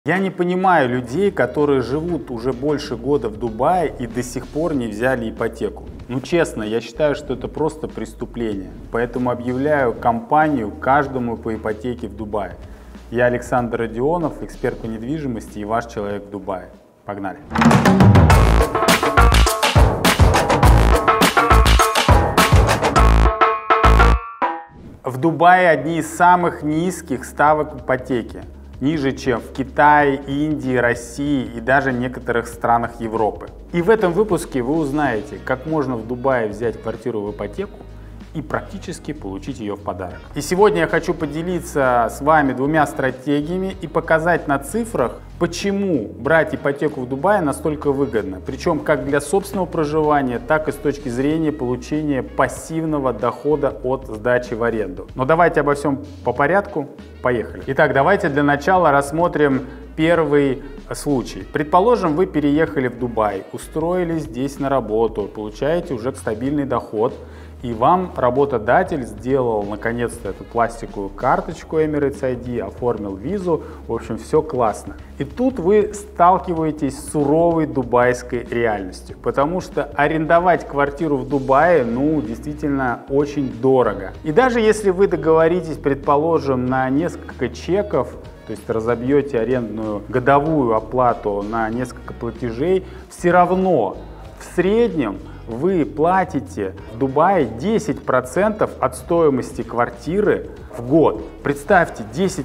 Я не понимаю людей, которые живут уже больше года в Дубае и до сих пор не взяли ипотеку. Ну честно, я считаю, что это просто преступление. Поэтому объявляю кампанию каждому по ипотеке в Дубае. Я Александр Родионов, эксперт по недвижимости и ваш человек в Дубае. Погнали! В Дубае одни из самых низких ставок ипотеки. Ниже, чем в Китае, Индии, России и даже некоторых странах Европы. И в этом выпуске вы узнаете, как можно в Дубае взять квартиру в ипотеку и практически получить ее в подарок. И сегодня я хочу поделиться с вами двумя стратегиями и показать на цифрах, почему брать ипотеку в Дубае настолько выгодно. Причем как для собственного проживания, так и с точки зрения получения пассивного дохода от сдачи в аренду. Но давайте обо всем по порядку. Поехали. Итак, давайте для начала рассмотрим первый случай. Предположим, вы переехали в Дубай, устроились здесь на работу, получаете уже стабильный доход, и вам работодатель сделал наконец-то эту пластиковую карточку Emirates ID, оформил визу, в общем, все классно. И тут вы сталкиваетесь с суровой дубайской реальностью, потому что арендовать квартиру в Дубае, действительно очень дорого. И даже если вы договоритесь, предположим, на несколько чеков, то есть разобьете арендную годовую оплату на несколько платежей, все равно в среднем вы платите в Дубае 10% от стоимости квартиры в год. Представьте,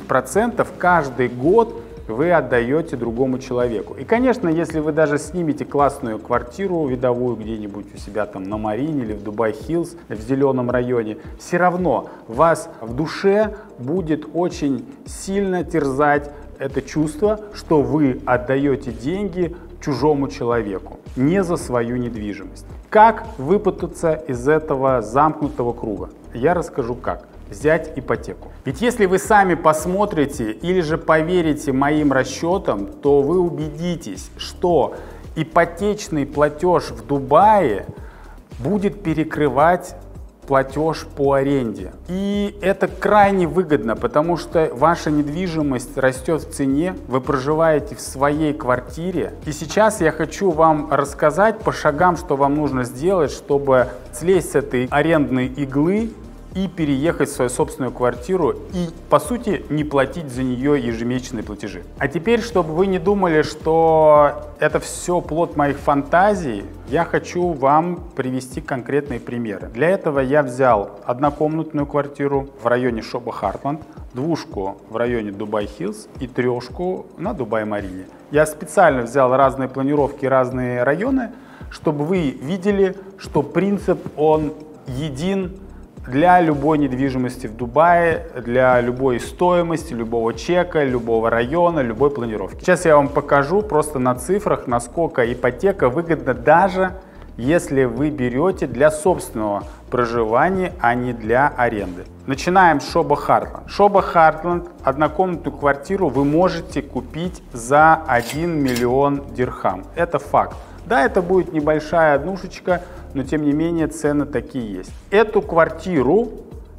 10% каждый год вы отдаете другому человеку. И, конечно, если вы даже снимете классную квартиру видовую где-нибудь у себя там на Марине или в Дубай-Хиллз, в зеленом районе, все равно вас в душе будет очень сильно терзать это чувство, что вы отдаете деньги чужому человеку, не за свою недвижимость. Как выпутаться из этого замкнутого круга? Я расскажу как. Взять ипотеку. Ведь если вы сами посмотрите или же поверите моим расчетам, то вы убедитесь, что ипотечный платеж в Дубае будет перекрывать платеж по аренде. И это крайне выгодно, потому что ваша недвижимость растет в цене, вы проживаете в своей квартире. И сейчас я хочу вам рассказать по шагам, что вам нужно сделать, чтобы слезть с этой арендной иглы и переехать в свою собственную квартиру и, по сути, не платить за нее ежемесячные платежи. А теперь, чтобы вы не думали, что это все плод моих фантазий, я хочу вам привести конкретные примеры. Для этого я взял однокомнатную квартиру в районе Шоба Хартленд, двушку в районе Дубай-Хиллз и трешку на Дубай-Марине. Я специально взял разные планировки, разные районы, чтобы вы видели, что принцип, он един для любой недвижимости в Дубае, для любой стоимости, любого чека, любого района, любой планировки. Сейчас я вам покажу просто на цифрах, насколько ипотека выгодна, даже если вы берете для собственного проживания, а не для аренды. Начинаем с Шоба Хартленд. Шоба Хартленд, однокомнатную квартиру вы можете купить за 1 миллион дирхам. Это факт. Да, это будет небольшая однушечка, но тем не менее цены такие есть. Эту квартиру,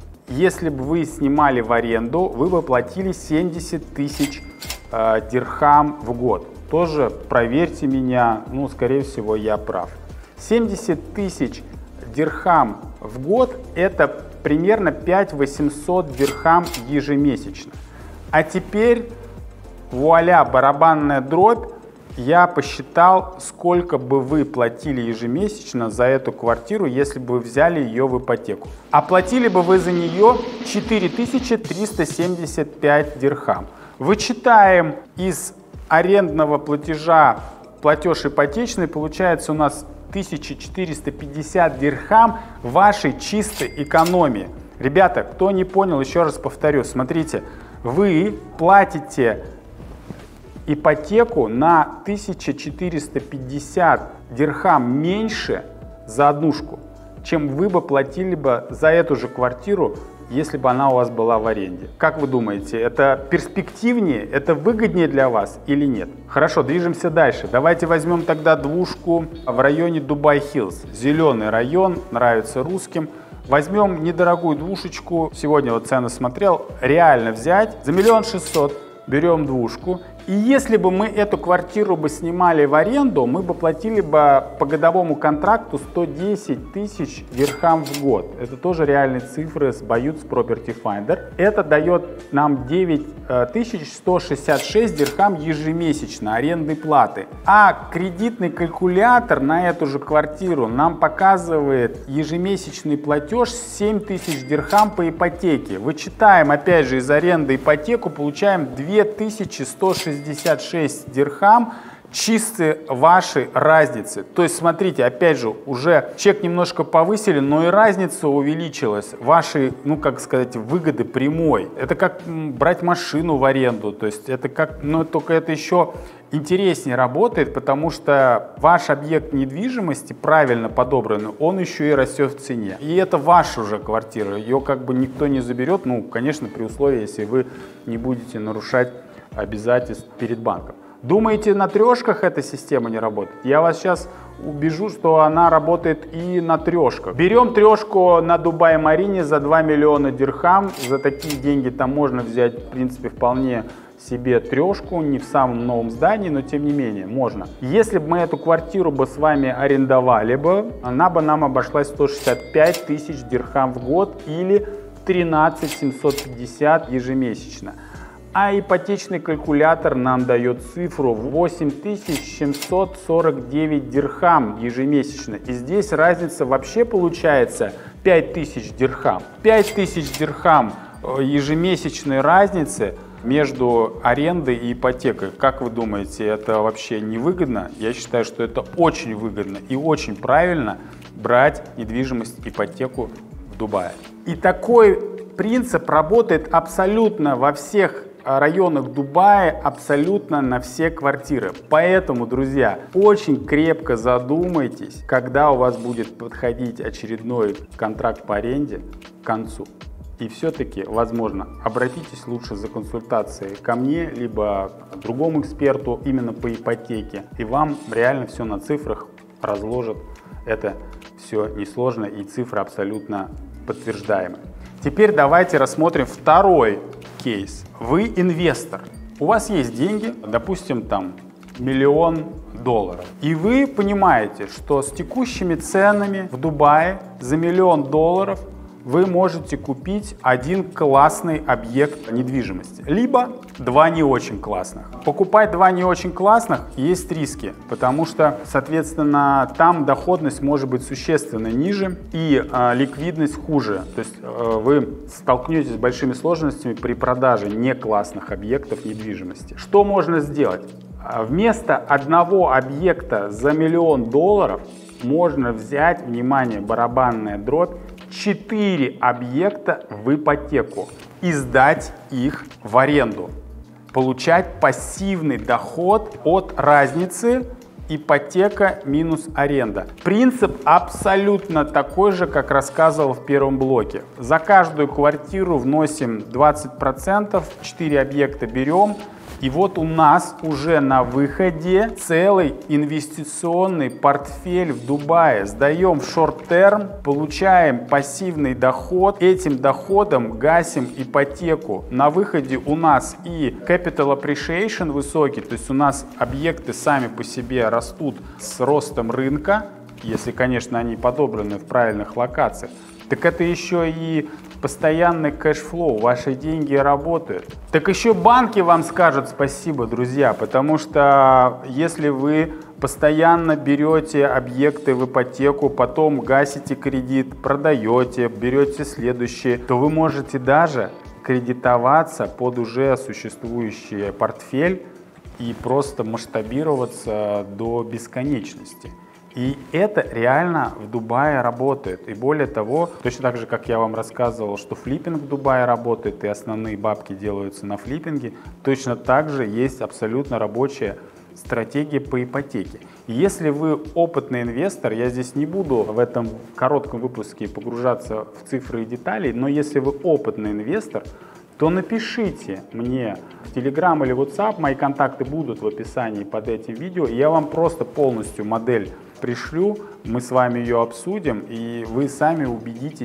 если бы вы снимали в аренду, вы бы платили 70 тысяч дирхам в год. Тоже проверьте меня, скорее всего, я прав. 70 тысяч дирхам в год – это примерно 5800 дирхам ежемесячно. А теперь, вуаля, барабанная дробь. Я посчитал, сколько бы вы платили ежемесячно за эту квартиру, если бы вы взяли ее в ипотеку. А платили бы вы за нее 4375 дирхам. Вычитаем из арендного платежа платеж ипотечный, получается у нас 1450 дирхам вашей чистой экономии. Ребята, кто не понял, еще раз повторю, смотрите, вы платите ипотеку на 1450 дирхам меньше за однушку, чем вы бы платили бы за эту же квартиру, если бы она у вас была в аренде. Как вы думаете, это перспективнее, это выгоднее для вас или нет? Хорошо, движемся дальше. Давайте возьмем тогда двушку в районе Дубай-Хиллз. Зеленый район, нравится русским. Возьмем недорогую двушечку. Сегодня цены смотрел. Реально взять за 1 600 000 берем двушку И если бы мы эту квартиру бы снимали в аренду, мы бы платили бы по годовому контракту 110 тысяч дирхам в год. Это тоже реальные цифры с Bayut Property Finder. Это дает нам 9166 дирхам ежемесячно арендной платы. А кредитный калькулятор на эту же квартиру нам показывает ежемесячный платеж 7 тысяч дирхам по ипотеке. Вычитаем опять же из аренды ипотеку, получаем 2166 дирхам чистой вашей разницы. То есть смотрите, опять же, уже чек немножко повысили, но и разница увеличилась. Вашей, ну как сказать, выгоды прямой. Это как брать машину в аренду. То есть это как, но только это еще интереснее работает, потому что ваш объект недвижимости правильно подобранный, он еще и растет в цене. И это ваша уже квартира, ее как бы никто не заберет, ну, конечно, при условии, если вы не будете нарушать обязательств перед банком. Думаете, на трешках эта система не работает? Я вас сейчас убежу, что она работает и на трешках. Берем трешку на Дубай-Марине за 2 миллиона дирхам. За такие деньги там можно взять, в принципе, вполне себе трешку, не в самом новом здании, но тем не менее можно. Если бы мы эту квартиру бы с вами арендовали бы, она бы нам обошлась 165 тысяч дирхам в год или 13 750 ежемесячно. А ипотечный калькулятор нам дает цифру 8749 дирхам ежемесячно. И здесь разница вообще получается 5000 дирхам. 5000 дирхам ежемесячной разницы между арендой и ипотекой. Как вы думаете, это вообще невыгодно? Я считаю, что это очень выгодно и очень правильно брать недвижимость, ипотеку в Дубае. И такой принцип работает абсолютно во всех районах Дубая, абсолютно на все квартиры. Поэтому, друзья, очень крепко задумайтесь, когда у вас будет подходить очередной контракт по аренде к концу. И все-таки, возможно, обратитесь лучше за консультацией ко мне, либо к другому эксперту именно по ипотеке. И вам реально все на цифрах разложат. Это все несложно и цифры абсолютно подтверждаемы. Теперь давайте рассмотрим второй кейс. Вы инвестор. У вас есть деньги, допустим, там $1 миллион. И вы понимаете, что с текущими ценами в Дубае за $1 миллион вы можете купить один классный объект недвижимости, либо два не очень классных. Покупать два не очень классных есть риски, потому что, соответственно, там доходность может быть существенно ниже и ликвидность хуже. То есть вы столкнетесь с большими сложностями при продаже не классных объектов недвижимости. Что можно сделать? Вместо одного объекта за $1 миллион можно взять, внимание, барабанная дробь, 4 объекта в ипотеку и сдать их в аренду. Получать пассивный доход от разницы ипотека минус аренда. Принцип абсолютно такой же, как рассказывал в первом блоке. За каждую квартиру вносим 20%, 4 объекта берем. И вот у нас уже на выходе целый инвестиционный портфель в Дубае. Сдаем в шорт-терм, получаем пассивный доход. Этим доходом гасим ипотеку. На выходе у нас и capital appreciation высокий, то есть у нас объекты сами по себе растут с ростом рынка, если, конечно, они подобраны в правильных локациях. Так это еще и постоянный кэшфлоу, ваши деньги работают. Так еще банки вам скажут спасибо, друзья, потому что если вы постоянно берете объекты в ипотеку, потом гасите кредит, продаете, берете следующий, то вы можете даже кредитоваться под уже существующий портфель и просто масштабироваться до бесконечности. И это реально в Дубае работает. И более того, точно так же, как я вам рассказывал, что флиппинг в Дубае работает, и основные бабки делаются на флиппинге, точно так же есть абсолютно рабочая стратегия по ипотеке. И если вы опытный инвестор, я здесь не буду в этом коротком выпуске погружаться в цифры и детали, но если вы опытный инвестор, то напишите мне в Telegram или WhatsApp, мои контакты будут в описании под этим видео, и я вам просто полностью модель пришлю, мы с вами ее обсудим, и вы сами убедитесь,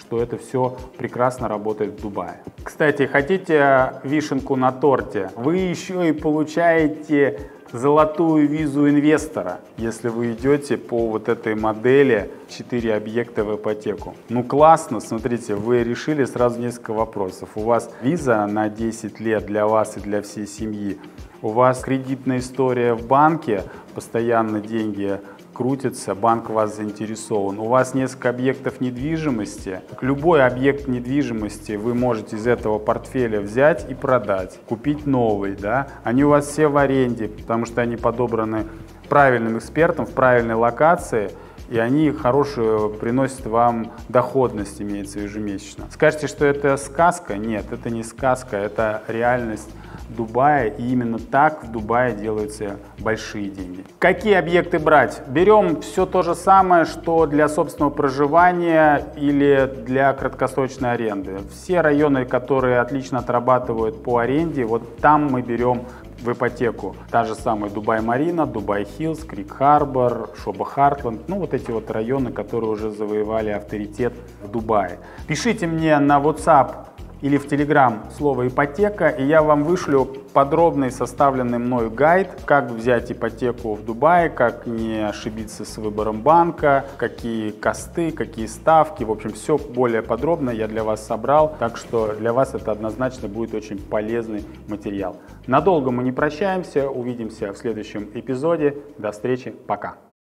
что это все прекрасно работает в Дубае. Кстати, хотите вишенку на торте? Вы еще и получаете золотую визу инвестора, если вы идете по вот этой модели 4 объекта в ипотеку. Ну классно, смотрите, вы решили сразу несколько вопросов. У вас виза на 10 лет для вас и для всей семьи. У вас кредитная история в банке, постоянно деньги крутятся, банк в вас заинтересован. У вас несколько объектов недвижимости. Любой объект недвижимости вы можете из этого портфеля взять и продать, купить новый. Да? Они у вас все в аренде, потому что они подобраны правильным экспертом в правильной локации, и они хорошую приносят вам доходность, имеется ежемесячно. Скажете, что это сказка? Нет, это не сказка, это реальность Дубая, и именно так в Дубае делаются большие деньги. Какие объекты брать? Берем все то же самое, что для собственного проживания или для краткосрочной аренды. Все районы, которые отлично отрабатывают по аренде, вот там мы берем в ипотеку. Та же самая Дубай-Марина, Дубай-Хиллз, Крик-Харбор, Шоба-Хартланд. Ну, вот эти вот районы, которые уже завоевали авторитет в Дубае. Пишите мне на WhatsApp или в Telegram слово «ипотека», и я вам вышлю подробный составленный мною гайд, как взять ипотеку в Дубае, как не ошибиться с выбором банка, какие косты, какие ставки. В общем, все более подробно я для вас собрал, так что для вас это однозначно будет очень полезный материал. Надолго мы не прощаемся, увидимся в следующем эпизоде. До встречи, пока!